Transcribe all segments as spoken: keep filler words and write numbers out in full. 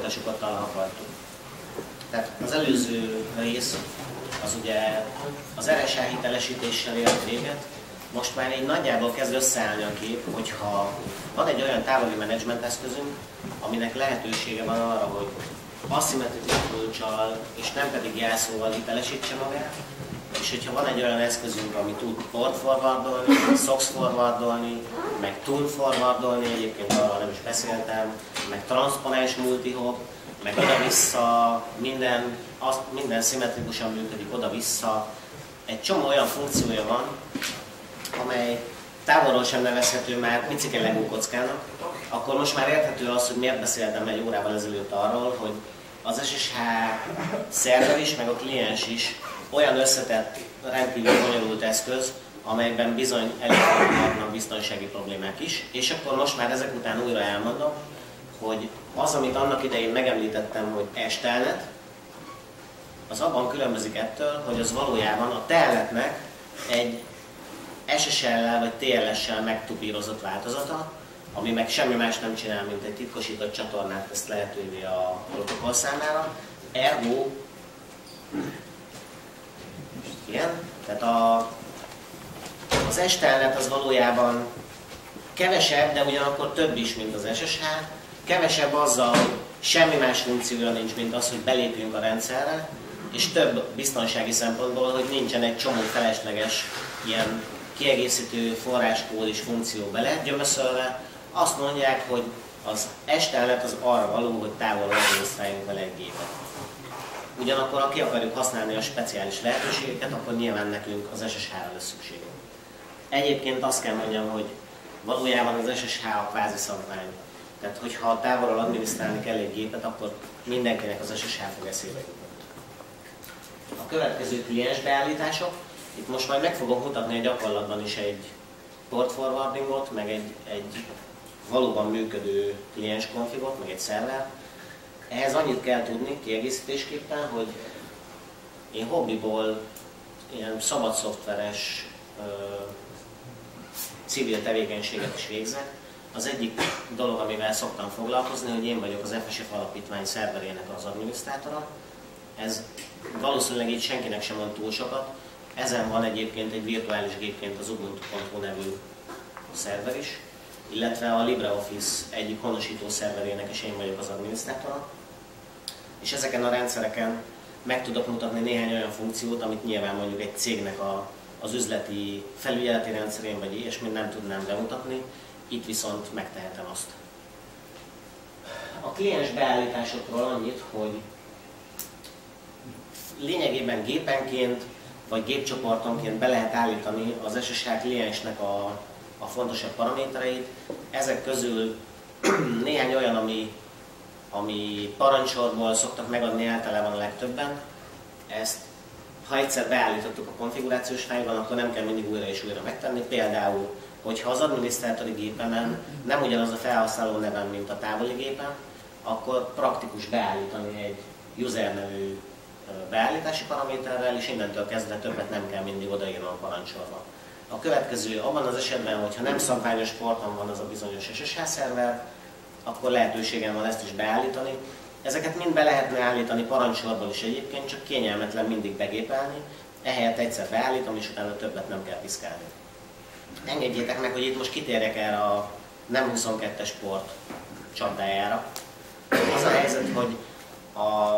folytassuk ott, ahol akartuk. Tehát az előző rész az ugye az er es á hitelesítéssel ért véget, most már így nagyjából kezd összeállni a kép, hogyha van egy olyan távoli menedzsment eszközünk, aminek lehetősége van arra, hogy aszimmetrikus kulccsal és nem pedig jelszóval hitelesítse magát, és hogyha van egy olyan eszközünk, ami tud port forwardolni, sox forwardolni, meg tune forwardolni, egyébként arról nem is beszéltem, meg transzponens multihop, meg oda-vissza, minden, az, minden szimmetrikusan működik oda-vissza. Egy csomó olyan funkciója van, amely távolról sem nevezhető már picike Lego kockának, akkor most már érthető az, hogy miért beszéltem egy órával ezelőtt arról, hogy az es es há szerver is, meg a kliens is olyan összetett, rendkívül bonyolult eszköz, amelyben bizony előfordulhatnak biztonsági problémák is, és akkor most már ezek után újra elmondom, hogy az, amit annak idején megemlítettem, hogy S-telnet, az abban különbözik ettől, hogy az valójában a telnetnek egy es es el-lel vagy té el es-sel megtupírozott változata, ami meg semmi más nem csinál, mint egy titkosított csatornát tesz lehetővé a protokoll számára. Ergo, igen, tehát a, az S-telnet az valójában kevesebb, de ugyanakkor több is, mint az es es há. Kevesebb azzal, hogy semmi más funkciója nincs, mint az, hogy belépjünk a rendszerre, és több biztonsági szempontból, hogy nincsen egy csomó felesleges ilyen kiegészítő forráskód és funkció bele gyömöszölve. Azt mondják, hogy az S-telnet az arra való, hogy távolról adminisztráljunk vele egy gépet. Ugyanakkor, ha ki akarjuk használni a speciális lehetőségeket, akkor nyilván nekünk az es es há-ra lesz szükségünk. Egyébként azt kell mondjam, hogy valójában az es es há a kvázi szabvány. Tehát, hogyha távolról adminisztrálni kell egy gépet, akkor mindenkinek az es es há fog eszébe jutni. A következő kliens beállítások. Itt most majd meg fogok mutatni a gyakorlatban is egy port forwardingot, meg egy, egy valóban működő kliens konfigot, meg egy szerver. Ehhez annyit kell tudni kiegészítésképpen, hogy én hobbiból ilyen szabad szoftveres ö, civil tevékenységet is végzek. Az egyik dolog, amivel szoktam foglalkozni, hogy én vagyok az ef es ef alapítvány szerverének az adminisztrátora. Ez valószínűleg így senkinek sem mond túl sokat. Ezen van egyébként egy virtuális gépként az ubuntu pont hu nevű szerver is, illetve a LibreOffice egyik honosító szerverének is én vagyok az adminisztrátora. És ezeken a rendszereken meg tudok mutatni néhány olyan funkciót, amit nyilván mondjuk egy cégnek a, az üzleti felügyeleti rendszerén vagy ilyesmit nem tudnám bemutatni, itt viszont megtehetem azt. A kliens beállításokról annyit, hogy lényegében gépenként vagy gépcsoportonként be lehet állítani az es es há kliensnek a, a fontosabb paramétereit. Ezek közül néhány olyan, ami, ami parancsorból szoktak megadni általában a legtöbben. Ezt, ha egyszer beállítottuk a konfigurációs fájlban, akkor nem kell mindig újra és újra megtenni. Például, hogyha az adminisztrátori gépemen nem ugyanaz a felhasználó nevem, mint a távoli gépen, akkor praktikus beállítani egy user nevű beállítási paraméterrel, és innentől kezdve többet nem kell mindig odaírnom a parancsorba. A következő, abban az esetben, hogyha nem szabványos porton van az a bizonyos es es há szerver, akkor lehetőségem van ezt is beállítani. Ezeket mind be lehetne állítani parancsorból is egyébként, csak kényelmetlen mindig begépelni, ehelyett egyszer beállítom, és utána többet nem kell piszkálni. Engedjétek meg, hogy itt most kitérjek erre a nem huszonkettes port csapdájára. Az a helyzet, hogy a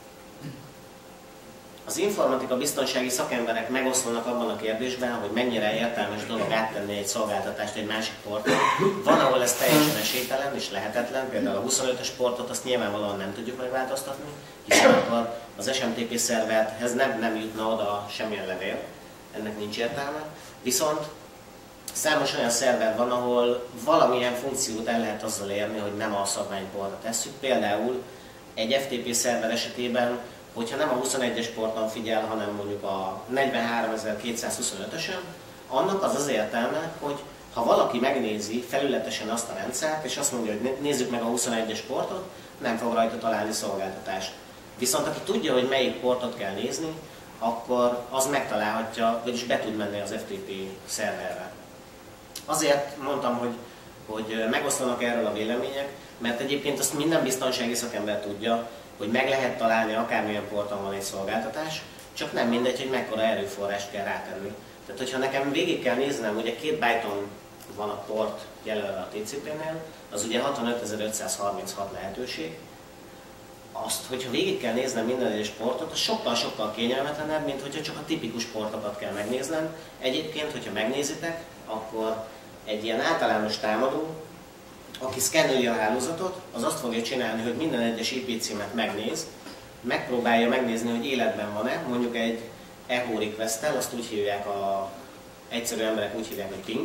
Az informatika biztonsági szakemberek megoszlanak abban a kérdésben, hogy mennyire értelmes dolog áttenni egy szolgáltatást egy másik portra. Van, ahol ez teljesen esélytelen és lehetetlen, például a huszonötös portot azt nyilvánvalóan nem tudjuk megváltoztatni, hiszen akkor az es em té pé szerverhez nem, nem jutna oda semmilyen levél, ennek nincs értelme. Viszont számos olyan szerver van, ahol valamilyen funkciót el lehet azzal érni, hogy nem a szabványportra tesszük. Például egy ef té pé szerver esetében, hogyha nem a huszonegyes porton figyel, hanem mondjuk a negyvenháromezer-kétszázhuszonötösön, annak az az értelme, hogy ha valaki megnézi felületesen azt a rendszert, és azt mondja, hogy nézzük meg a huszonegyes portot, nem fog rajta találni szolgáltatást. Viszont aki tudja, hogy melyik portot kell nézni, akkor az megtalálhatja, vagyis be tud menni az ef té pé szerverre. Azért mondtam, hogy, hogy megoszlanak erről a vélemények, mert egyébként azt minden biztonsági szakember tudja, hogy meg lehet találni akármilyen porton van egy szolgáltatás, csak nem mindegy, hogy mekkora erőforrást kell rátenni. Tehát, hogyha nekem végig kell néznem, ugye két byton van a port jelölve a té cé pé-nél, az ugye hatvanötezer-ötszázharminchat lehetőség. Azt, hogyha végig kell néznem minden egyes portot, az sokkal-sokkal kényelmetlenebb, mint hogyha csak a tipikus portokat kell megnéznem. Egyébként, hogyha megnézitek, akkor egy ilyen általános támadó, aki szkenneli a hálózatot, az azt fogja csinálni, hogy minden egyes i pé címet megnéz, megpróbálja megnézni, hogy életben van-e, mondjuk egy echo request-tel, azt úgy hívják, a egyszerű emberek úgy hívják, hogy ping,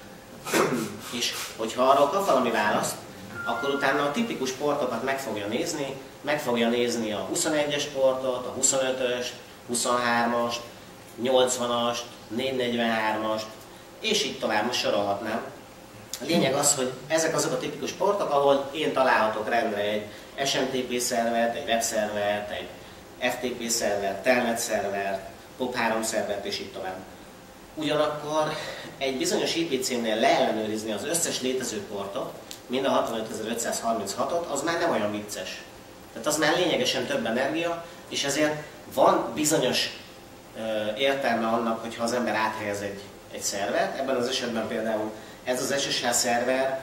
és hogyha arról kap valami választ, akkor utána a tipikus portokat meg fogja nézni, meg fogja nézni a huszonegyes portot, a huszonötöst, huszonhármast, nyolcvanast, négyszáznegyvenhármast, és így tovább, most sorolhatnám. A lényeg az, hogy ezek azok a tipikus portok, ahol én találhatok rendre egy es em té pé szervert, egy webszervert, egy ef té pé szervert, telnet szervert, pop három szervert, és így tovább. Ugyanakkor egy bizonyos i pé cémnél leellenőrizni az összes létező portot, mind a hatvanötezer-ötszázharminchatot, az már nem olyan vicces. Tehát az már lényegesen több energia, és ezért van bizonyos ö, értelme annak, hogyha az ember áthelyez egy, egy szervert. Ebben az esetben például ez az es es há szerver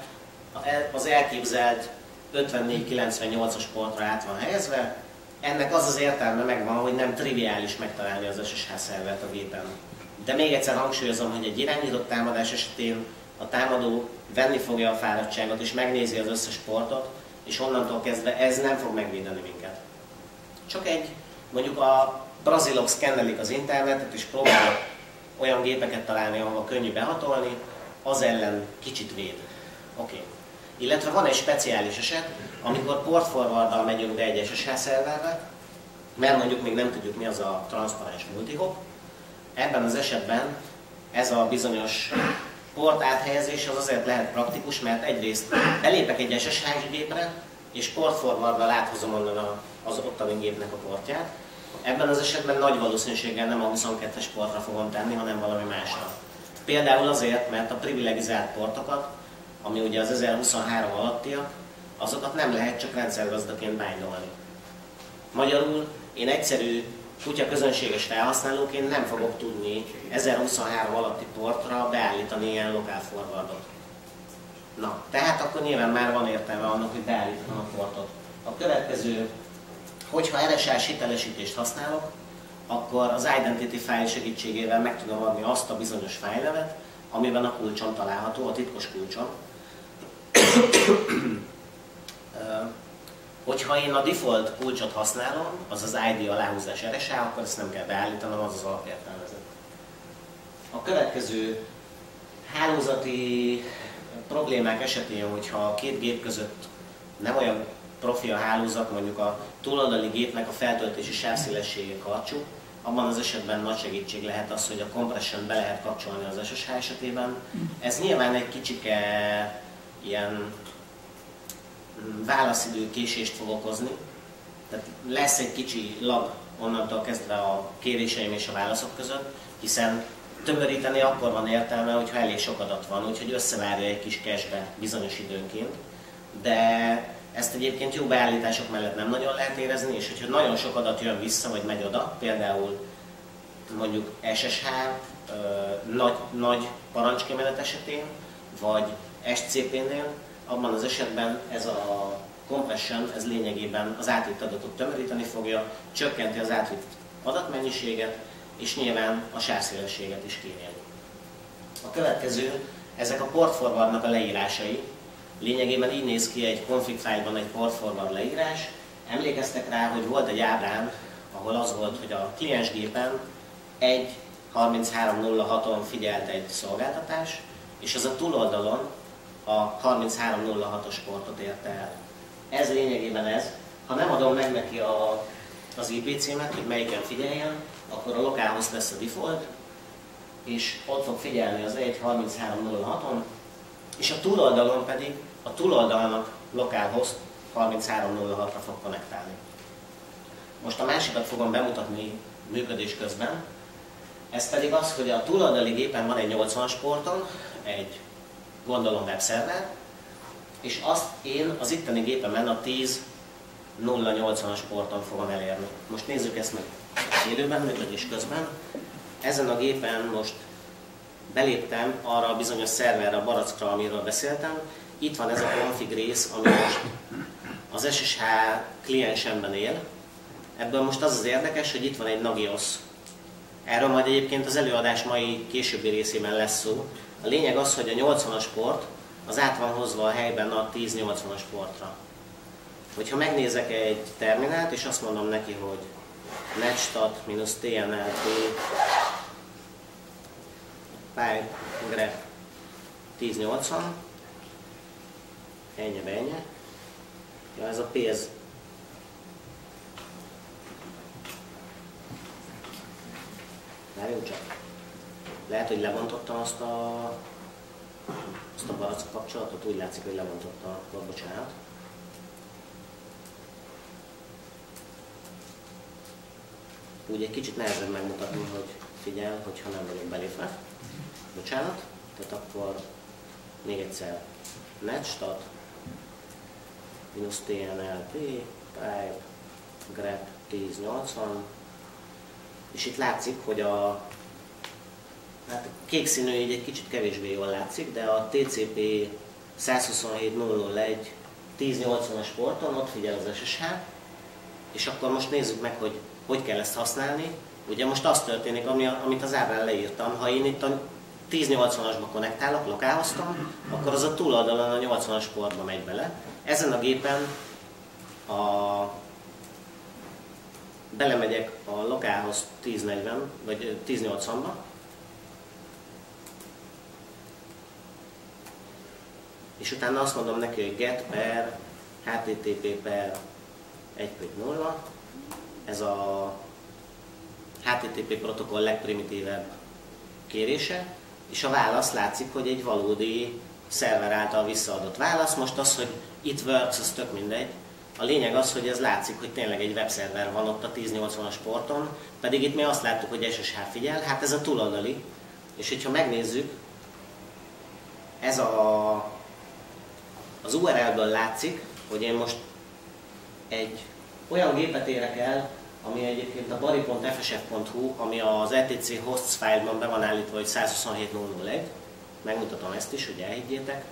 az elképzelt ötvennégy kilencvennyolcas portra át van helyezve. Ennek az az értelme megvan, hogy nem triviális megtalálni az es es há szervert a gépen. De még egyszer hangsúlyozom, hogy egy irányított támadás esetén a támadó venni fogja a fáradtságot és megnézi az összes portot, és onnantól kezdve ez nem fog megvédeni minket. Csak egy, mondjuk a brazilok szkennelik az internetet és próbálnak olyan gépeket találni, ahol könnyű behatolni, az ellen kicsit véd. Oké. Okay. Illetve van egy speciális eset, amikor portforwarddal megyünk be egy es es há szerverbe, mert mondjuk még nem tudjuk, mi az a transzparens multihop. Ebben az esetben ez a bizonyos port áthelyezés az azért lehet praktikus, mert egyrészt belépek egy es es há gépre, és portforwarddal áthozom onnan az ottani gépnek a portját. Ebben az esetben nagy valószínűséggel nem a huszonkettes portra fogom tenni, hanem valami másra. Például azért, mert a privilegizált portokat, ami ugye az ezerhuszonhárom alattiak, azokat nem lehet csak rendszergazdaként bindolni. Magyarul én egyszerű kutya közönséges felhasználóként nem fogok tudni ezerhuszonhárom alatti portra beállítani ilyen lokál forwardot. Na, tehát akkor nyilván már van értelme annak, hogy beállítanom a portot. A következő, hogyha er es á-s hitelesítést használok, akkor az Identity file segítségével meg tudom adni azt a bizonyos fájlnevet, amiben a kulcsom található, a titkos kulcsom. Hogyha én a default kulcsot használom, azaz i dé aláhúzás er es á, akkor ezt nem kell beállítanom, az az alapértelmező. A következő hálózati problémák esetén, hogyha a két gép között nem olyan profi a hálózat, mondjuk a túloldali gépnek a feltöltési sávszélessége karcsú, abban az esetben nagy segítség lehet az, hogy a compression be lehet kapcsolni az es es há esetében. Ez nyilván egy kicsike ilyen válaszidő késést fog okozni, tehát lesz egy kicsi lag onnantól kezdve a kéréseim és a válaszok között, hiszen tömöríteni akkor van értelme, hogyha elég sok adat van, úgyhogy összevárja egy kis cache-be bizonyos időnként, de ezt egyébként jó beállítások mellett nem nagyon lehet érezni, és hogyha nagyon sok adat jön vissza, vagy megy oda, például mondjuk es es há nagy, nagy parancskimenet esetén, vagy es cé pé-nél, abban az esetben ez a compression, ez lényegében az átvitt adatot tömöríteni fogja, csökkenti az átvitt adatmennyiséget, és nyilván a sávszélességet is kérjeli. A következő, ezek a port forwardnak a leírásai. Lényegében így néz ki egy config file-ban egy port forward leírás. Emlékeztek rá, hogy volt egy ábrán, ahol az volt, hogy a kliensgépen egy harminchárom nulla haton figyelt egy szolgáltatás, és az a túloldalon a harminchárom nulla hatos portot érte el. Ez lényegében ez. Ha nem adom meg neki a, az i pé címet, hogy melyiken figyeljen, akkor a localhost lesz a default, és ott fog figyelni az egy harminchárom nulla haton, és a túloldalon pedig a túloldalnak localhost harminchárom nulla hatra fog konnektálni. Most a másikat fogom bemutatni működés közben. Ez pedig az, hogy a túloldali gépen van egy nyolcvanas porton, egy gondolom webszerver, és azt én az itteni gépemen a tíz nulla nyolcvanas porton fogom elérni. Most nézzük ezt meg élőben, működés közben. Ezen a gépen most beléptem arra a bizonyos szerverre, a barackra, amiről beszéltem. Itt van ez a config rész, ami most az es es há kliensemben él. Ebből most az az érdekes, hogy itt van egy Nagios. Erről majd egyébként az előadás mai későbbi részében lesz szó. A lényeg az, hogy a nyolcvanas port az át van hozva a helyben a tíz nyolcvanas portra. Hogyha megnézek egy terminált, és azt mondom neki, hogy netstat-tnlt pipe grep tíz nyolcvan, ennyi ennyi. Ja, ez a P ez várjunk csak. Lehet, hogy lebontottam azt a, azt a barack kapcsolatot, úgy látszik, hogy lebontotta, akkor bocsánat. Úgy egy kicsit nehezebb megmutatni, hogy figyel, hogyha nem vagyok belépve. Bocsánat. Tehát akkor még egyszer netstat -tnlp pipe grep tíz nyolcvan, és itt látszik, hogy a hát kék színű így egy kicsit kevésbé jól látszik, de a té cé pé száz huszonhét nulla nulla egy tíz nyolcvanas porton ott figyel az es es há, és akkor most nézzük meg, hogy hogy kell ezt használni. Ugye most az történik, ami, amit az ábrán leírtam, ha én itt a tíz nyolcvanasba konnektálok, lokálhoztam, akkor az a túloldalon a nyolcvanas portba megy bele. Ezen a gépen a belemegyek a lokálhoz tíz negyven vagy tíz nyolcvanba, és utána azt mondom neki, hogy get per http per egy pont nulla, ez a há té té pé protokoll legprimitívebb kérése, és a válasz látszik, hogy egy valódi szerver által visszaadott válasz. Most az, hogy it works, az tök mindegy. A lényeg az, hogy ez látszik, hogy tényleg egy webszerver van ott a tíz nyolcvanas porton, pedig itt mi azt láttuk, hogy es es há figyel, hát ez a túloldali. És hogyha megnézzük, ez a, az u er el-ből látszik, hogy én most egy olyan gépet érek el, ami egyébként a bari pont ef es ef pont hu, ami az e té cé hosts file-ban be van állítva, hogy száz huszonhét nulla nulla egy. Megmutatom ezt is, hogy elhiggyétek.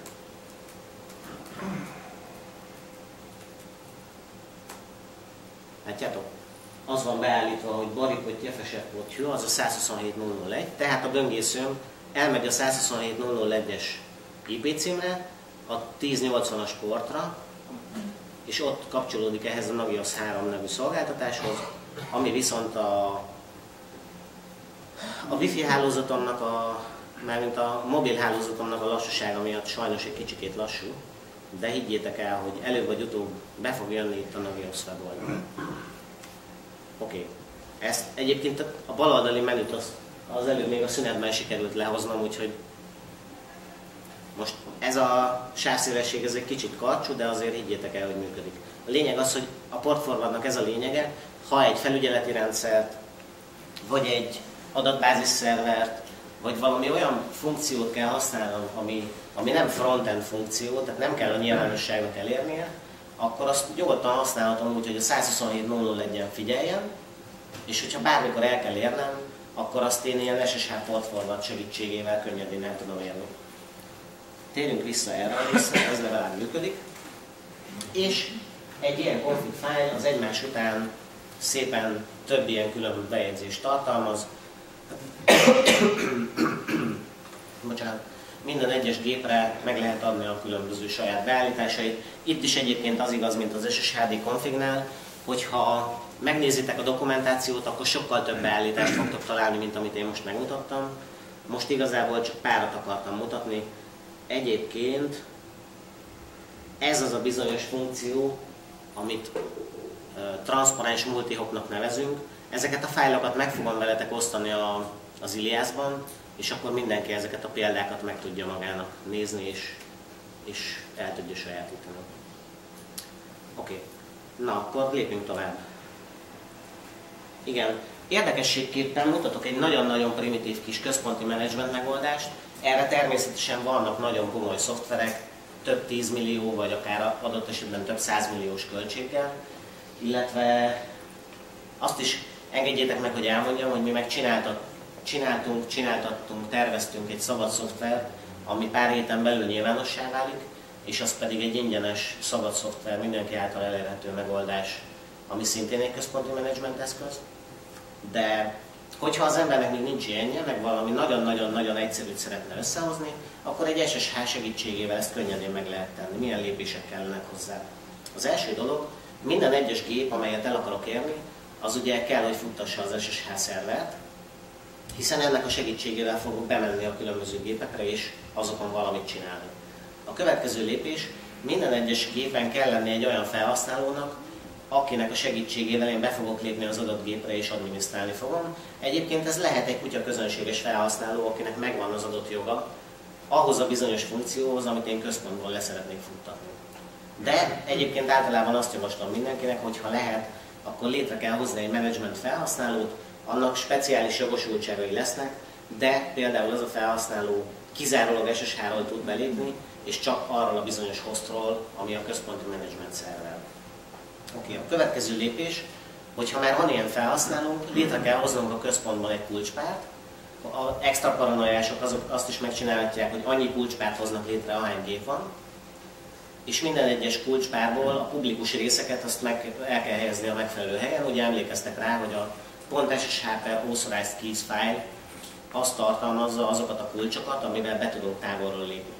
Látjátok? Az van beállítva, hogy bari pont ef es ef pont hu, az a száz huszonhét nulla nulla egy. Tehát a böngészőm elmegy a száz huszonhét nulla nulla egyes i pé címre, a tíz nyolcvanas portra, és ott kapcsolódik ehhez a Nagios három nevű szolgáltatáshoz, ami viszont a, a Wi-Fi hálózatomnak, a, mármint a mobil hálózatomnak a lassúsága miatt sajnos egy kicsikét lassú, de higgyétek el, hogy előbb vagy utóbb be fog jönni itt a Nagios weboldal. Oké. Okay. Ezt egyébként a baloldali menüt az, az előbb még a szünetben sikerült lehoznom, úgyhogy most ez a sávszélesség ez egy kicsit karcsú, de azért higgyétek el, hogy működik. A lényeg az, hogy a portforwardnak ez a lényege, ha egy felügyeleti rendszert, vagy egy adatbázis szervert, vagy valami olyan funkciót kell használnom, ami, ami nem frontend funkció, tehát nem kell a nyilvánosságnak elérnie, akkor azt nyugodtan használhatom úgy, hogy a száz huszonhét nulla nulla egyen figyeljen, és hogyha bármikor el kell érnem, akkor azt én ilyen es es há portforward segítségével könnyedén el tudom érni. Térjünk vissza erre a részre, ez legalább működik. És egy ilyen config file az egymás után szépen több ilyen külön bejegyzést tartalmaz. Bocsánat. Minden egyes gépre meg lehet adni a különböző saját beállításait. Itt is egyébként az igaz, mint az es es há dé confignál, hogyha megnézitek a dokumentációt, akkor sokkal több beállítást fogtok találni, mint amit én most megmutattam. Most igazából csak párat akartam mutatni. Egyébként ez az a bizonyos funkció, amit uh, transzparens multihopnak nevezünk. Ezeket a fájlokat meg fogom veletek osztani a, az Iliasban, és akkor mindenki ezeket a példákat meg tudja magának nézni, és, és el tudja sajátítani. Oké, okay. Na akkor lépjünk tovább. Igen, érdekességképpen mutatok egy nagyon-nagyon primitív kis központi menedzsment megoldást. Erre természetesen vannak nagyon komoly szoftverek, több tízmillió, vagy akár adott esetben több százmilliós költséggel, illetve azt is engedjétek meg, hogy elmondjam, hogy mi meg csináltunk, csináltattunk, terveztünk egy szabad szoftvert, ami pár héten belül nyilvánossá válik, és az pedig egy ingyenes szabad szoftver, mindenki által elérhető megoldás, ami szintén egy központi menedzsment eszköz. De hogyha az embernek még nincs ilyenje, meg valami nagyon-nagyon-nagyon egyszerűt szeretne összehozni, akkor egy es es há segítségével ezt könnyedén meg lehet tenni. Milyen lépések kellenek hozzá? Az első dolog, minden egyes gép, amelyet el akarok érni, az ugye kell, hogy futtassa az es es há szervert, hiszen ennek a segítségével fogok bemenni a különböző gépekre és azokon valamit csinálni. A következő lépés, minden egyes gépen kell lenni egy olyan felhasználónak, akinek a segítségével én be fogok lépni az adott gépre és adminisztrálni fogom. Egyébként ez lehet egy kutya közönséges felhasználó, akinek megvan az adott joga ahhoz a bizonyos funkcióhoz, amit én központból leszeretnék futtatni. De egyébként általában azt javaslom mindenkinek, hogy ha lehet, akkor létre kell hozni egy menedzsment felhasználót, annak speciális jogosultságai lesznek, de például az a felhasználó kizárólag es es há-ról tud belépni, és csak arról a bizonyos hostról, ami a központi menedzsment szerver. Oké, a következő lépés, hogyha már van ilyen felhasználónk, létre kell hoznunk a központban egy kulcspárt. A extra paranoiások azok azt is megcsinálhatják, hogy annyi kulcspárt hoznak létre, ahány gép van, és minden egyes kulcspárból a publikus részeket azt meg el kell helyezni a megfelelő helyen. Ugye emlékeztek rá, hogy a .sh per authorized keys file azt tartalmazza azokat a kulcsokat, amivel be tudunk távolról lépni.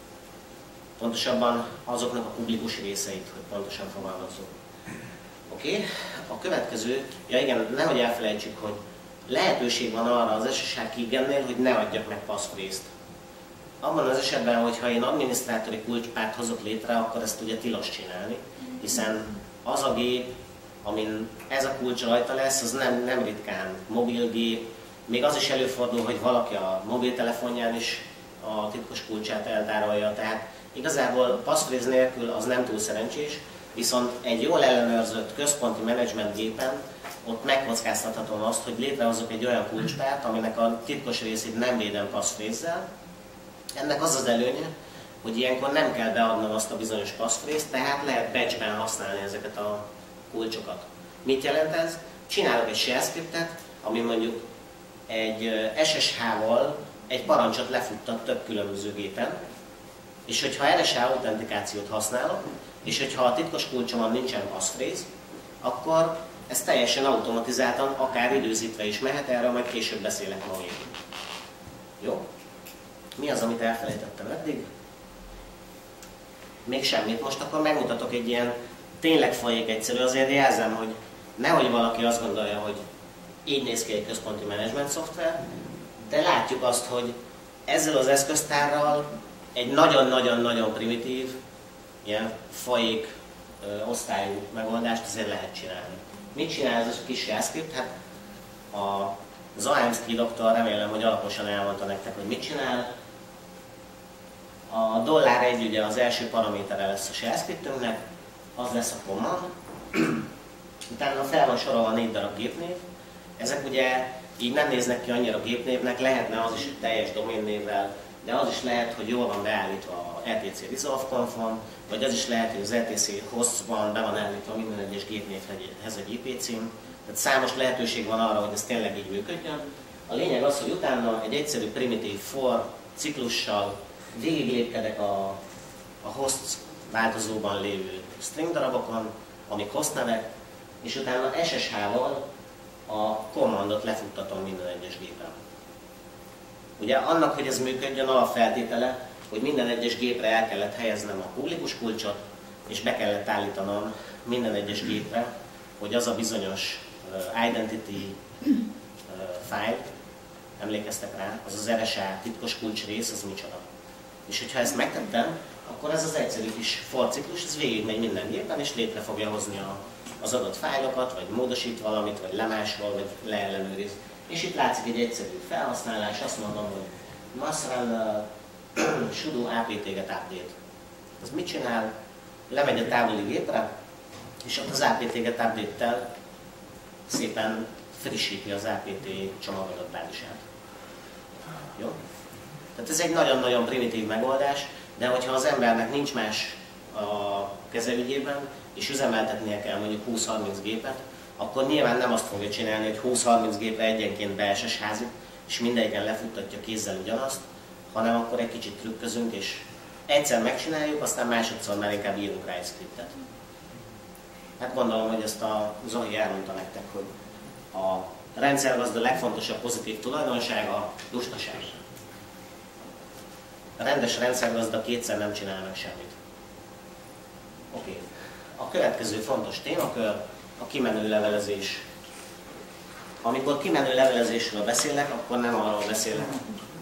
Pontosabban azoknak a publikus részeit, hogy pontosan fogalmazzuk. Oké, okay. A következő, ja igen, nehogy elfelejtsük, hogy lehetőség van arra az es es há keygennél, hogy ne adjak meg passphrase-t. Abban az esetben, hogyha én adminisztrátori kulcspárt hozok létre, akkor ezt ugye tilos csinálni, hiszen az a gép, amin ez a kulcs rajta lesz, az nem, nem ritkán mobilgép, még az is előfordul, hogy valaki a mobiltelefonján is a titkos kulcsát eltárolja, tehát igazából passphrase nélkül az nem túl szerencsés, viszont egy jól ellenőrzött központi menedzsment gépen ott megkockáztathatom azt, hogy létrehozok egy olyan kulcspárt, aminek a titkos részét nem védem passphrase-zel. Ennek az az előnye, hogy ilyenkor nem kell beadnom azt a bizonyos passphrase-t, tehát lehet batchben használni ezeket a kulcsokat. Mit jelent ez? Csinálok egy shell scriptet, ami mondjuk egy es es há-val egy parancsot lefuttat több különböző gépen, és hogyha er es há autentikációt használok, és hogyha a titkos kulcsomon nincsen passphrase, akkor ez teljesen automatizáltan, akár időzítve is mehet, erről majd később beszélek ma még. Jó? Mi az, amit elfelejtettem eddig? Még semmit. Most akkor megmutatok egy ilyen tényleg folyék egyszerű, azért jelzem, hogy nehogy valaki azt gondolja, hogy így néz ki egy központi menedzsment szoftver, de látjuk azt, hogy ezzel az eszköztárral egy nagyon-nagyon-nagyon primitív, ilyen folyék ö, osztályú megoldást azért lehet csinálni. Mit csinál ez a kis JavaScript? Hát a Zaemski doktor remélem, hogy alaposan elmondta nektek, hogy mit csinál. A dollár egy ugye az első paramétere lesz a JavaScriptünknek, az lesz a command. Utána fel van sorolva négy darab gépnév. Ezek ugye így nem néznek ki annyira gépnévnek, lehetne az is teljes doménnévvel, de az is lehet, hogy jól van beállítva a e té cé resolve confon, vagy az is lehet, hogy az e té cé hostban be van állítva minden egyes gépnévhez egy i pé cím. Tehát számos lehetőség van arra, hogy ez tényleg így működjön. A lényeg az, hogy utána egy egyszerű primitív for ciklussal végiglépkedek a, a host változóban lévő string darabokon, amik host nevek, és utána es es há-val a commandot lefuttatom minden egyes gépen. Ugye annak, hogy ez működjön, alapfeltétele, hogy minden egyes gépre el kellett helyeznem a publikus kulcsot, és be kellett állítanom minden egyes gépre, hogy az a bizonyos uh, identity uh, file, emlékeztek rá, az az er es há titkos kulcs rész, az micsoda. És hogyha ezt megtettem, akkor ez az egyszerű kis for ciklus, ez végigmegy minden gépen, és létre fogja hozni a, az adott fájlokat, vagy módosít valamit, vagy lemásol, vagy leellenőriz. És itt látszik egy egyszerű felhasználás, azt mondom, hogy must run uh, sudo apt-get update. Ez mit csinál? Lemegy a távoli gépre, és ott az apt-get update-tel szépen frissíti az apt csomagodat bázisát. Jó? Tehát ez egy nagyon-nagyon primitív megoldás, De hogyha az embernek nincs más a kezelőgyében, és üzemeltetnie kell mondjuk húsz-harminc gépet, akkor nyilván nem azt fogja csinálni, hogy húsz-harminc gépre egyenként be es es házit, és mindegyiken lefuttatja kézzel ugyanazt, hanem akkor egy kicsit trükközünk, és egyszer megcsináljuk, aztán másodszor már inkább írunk rá egy scriptet. Hát gondolom, hogy ezt a Zoli elmondta nektek, hogy a rendszergazda legfontosabb pozitív tulajdonsága a lustaság. A rendes rendszergazda kétszer nem csinál meg semmit. Oké. Okay. A következő fontos témakör a kimenő levelezés. Amikor kimenő levelezésről beszélek, akkor nem arról beszélek,